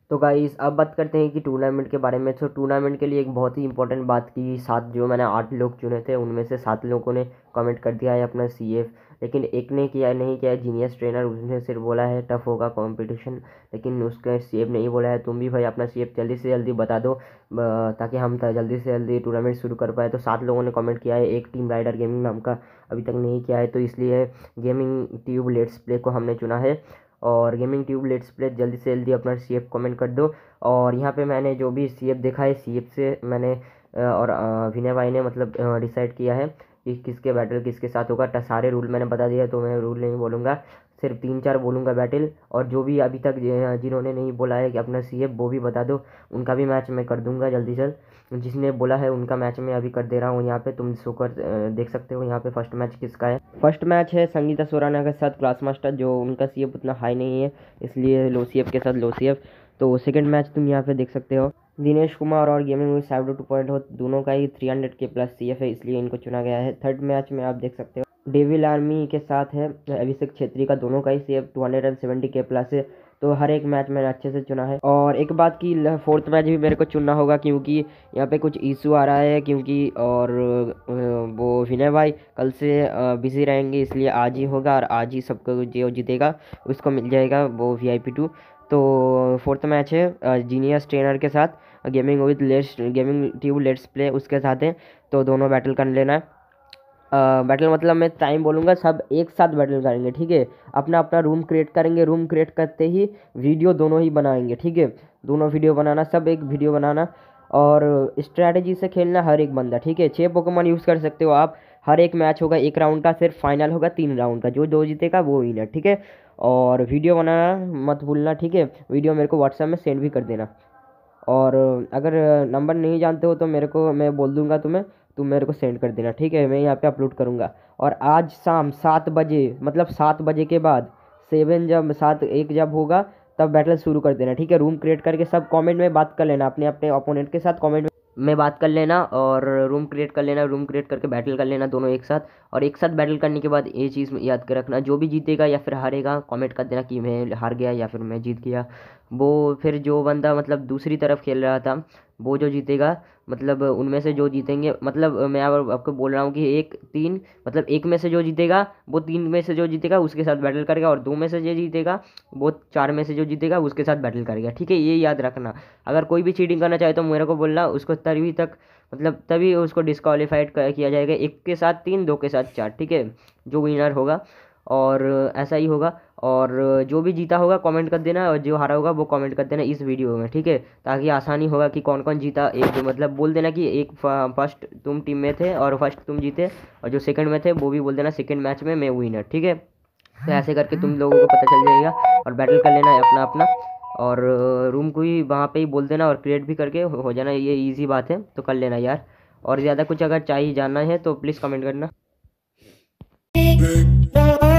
तो गाइस अब बात करते हैं कि टूर्नामेंट के बारे में। तो टूर्नामेंट के लिए एक बहुत ही इंपॉर्टेंट बात की, 7 जो मैंने 8 लोग चुने थे उनमें से 7 लोगों ने कमेंट कर दिया है अपना सीएफ, लेकिन एक ने किया नहीं किया है, जीनियस ट्रेनर। उसने सिर्फ बोला है टफ होगा कंपटीशन, लेकिन उसका सीएफ नहीं बोला है। तुम भी भाई अपना सीएफ जल्दी से जल्दी बता दो ताकि हम जल्दी से जल्दी टूर्नामेंट शुरू कर पाए। तो 7 लोगों ने कमेंट किया है, एक टीम राइडर गेमिंग नाम का अभी तक नहीं किया है, तो इसलिए गेमिंग ट्यूब लेट्स प्ले को हमने चुना है। और गेमिंग ट्यूब लेट्स प्ले जल्दी से जल्दी अपना सीएफ कमेंट कर दो। और यहाँ पे मैंने जो भी सीएफ देखा है, सीएफ से मैंने और विनय भाई ने मतलब डिसाइड किया है कि किसके बैटल किसके साथ होगा। सारे रूल मैंने बता दिया, तो मैं रूल नहीं बोलूँगा, सिर्फ 3-4 बोलूँगा बैटल। और जो भी अभी तक जिन्होंने नहीं बोला है कि अपना सीएफ, वो भी बता दो, उनका भी मैच मैं कर दूंगा जल्दी से। जिसने बोला है उनका मैच मैं अभी कर दे रहा हूँ। यहाँ पे तुम शो कर देख सकते हो। यहाँ पे फर्स्ट मैच किसका है। फर्स्ट मैच है संगीता सोराना के साथ क्लास मास्टर, जो उनका सीएफ उतना हाई नहीं है, इसलिए लो सीएफ के साथ लो सीएफ। तो सेकंड मैच तुम यहाँ पे देख सकते हो, दिनेश कुमार और गेमिंग विद साइबर 2.0, दोनों का ही 300 के प्लस सीएफ है, इसलिए इनको चुना गया है। थर्ड मैच में आप देख सकते हो डेविल आर्मी के साथ है अभिषेक छेत्री का, दोनों का ही सीएफ 270 के प्लस है। तो हर एक मैच मैंने अच्छे से चुना है। और एक बात की, फोर्थ मैच भी मेरे को चुनना होगा क्योंकि यहाँ पे कुछ इशू आ रहा है, क्योंकि और वो विनय भाई कल से बिजी रहेंगे, इसलिए आज ही होगा और आज ही सबको जो जीतेगा उसको मिल जाएगा वो VIP 2। तो फोर्थ मैच है जीनियस ट्रेनर के साथ गेमिंग ट्यूब लेट्स प्ले उसके साथ है, तो दोनों बैटल कर लेना है। बैटल मतलब मैं टाइम बोलूँगा, सब एक साथ बैटल करेंगे, ठीक है। अपना अपना रूम क्रिएट करेंगे, रूम क्रिएट करते ही वीडियो दोनों ही बनाएंगे, ठीक है। दोनों वीडियो बनाना, सब एक वीडियो बनाना। और स्ट्रैटेजी से खेलना हर एक बंदा, ठीक है। 6 पोकेमॉन यूज़ कर सकते हो आप। हर एक मैच होगा 1 राउंड का, सिर्फ फाइनल होगा 3 राउंड का, जो 2 जीतेगा वो विनर, ठीक है। और वीडियो बनाना मत भूलना, ठीक है। वीडियो मेरे को व्हाट्सएप में सेंड भी कर देना। और अगर नंबर नहीं जानते हो तो मेरे को, मैं बोल दूंगा तुम्हें, तुम मेरे को सेंड कर देना, ठीक है। मैं यहाँ पे अपलोड करूँगा। और आज शाम 7 बजे, मतलब 7 बजे के बाद 7 जब होगा तब बैटल शुरू कर देना, ठीक है। रूम क्रिएट करके सब कमेंट में बात कर लेना, अपने अपने ओपोनेंट के साथ कमेंट में बात कर लेना और रूम क्रिएट कर लेना। रूम क्रिएट करके बैटल कर लेना दोनों एक साथ। और एक साथ बैटल करने के बाद ये चीज़ याद कर रखना, जो भी जीतेगा या फिर हारेगा कमेंट कर देना कि मैं हार गया या फिर मैं जीत गया। वो फिर जो बंदा मतलब दूसरी तरफ खेल रहा था, वो जो जीतेगा, मतलब उनमें से जो जीतेंगे, मतलब मैं आपको बोल रहा हूँ कि 1-3, मतलब एक में से जो जीतेगा वो 3 में से जो जीतेगा उसके साथ बैटल करेगा, और 2 में से जो जीतेगा वो 4 में से जो जीतेगा उसके साथ बैटल करेगा, ठीक है। ये याद रखना। अगर कोई भी चीटिंग करना चाहे तो मेरे को बोलना, उसको तभी तक, मतलब तभी उसको डिस्क्वालीफाइड किया जाएगा। 1 के साथ 3, 2 के साथ 4, ठीक है, जो विनर होगा। और ऐसा ही होगा। और जो भी जीता होगा कमेंट कर देना, और जो हारा होगा वो कमेंट कर देना इस वीडियो में, ठीक है। ताकि आसानी होगा कि कौन कौन जीता। एक मतलब बोल देना कि एक फर्स्ट तुम टीम में थे और फर्स्ट तुम जीते, और जो सेकंड में थे वो भी बोल देना सेकंड मैच में मैं विनर, ठीक है। तो ऐसे करके तुम लोगों को पता चल जाएगा और बैटल कर लेना है अपना अपना। और रूम को ही वहाँ पे ही बोल देना और क्रिएट भी करके हो जाना। ये इजी बात है, तो कर लेना यार। और ज़्यादा कुछ अगर चाहिए जानना है तो प्लीज़ कमेंट करना।